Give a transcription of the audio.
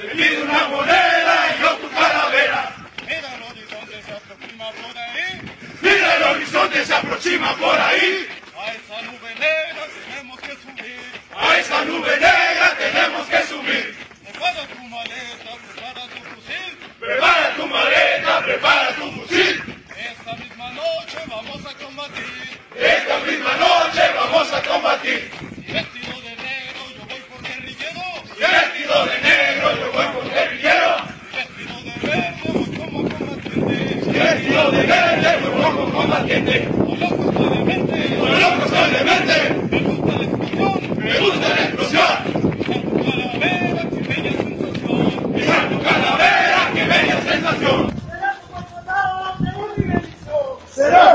Pido una moneda y yo tu calavera. Mira el horizonte se aproxima por ahí. Mira el horizonte se aproxima por ahí. A esa nube negra tenemos que subir. A esa nube negra tenemos que subir. Prepara tu maleta, prepara tu fusil. Prepara tu maleta, prepara tu fusil. Esta misma noche vamos a combatir. Esta misma noche vamos a combatir. Y vestido de negro yo voy por guerrillero. Y vestido de negro yo voy por guerrillero. Y vestido de verde voy como combatiente. Y vestido de verde voy como combatiente. Los locos estoy de mente. Los locos estoy de mente. Me gusta la explosión. Me gusta la explosión. Calavera, qué bella sensación. Mira tu calavera, qué bella sensación. Será como el soldado de un nivel. Será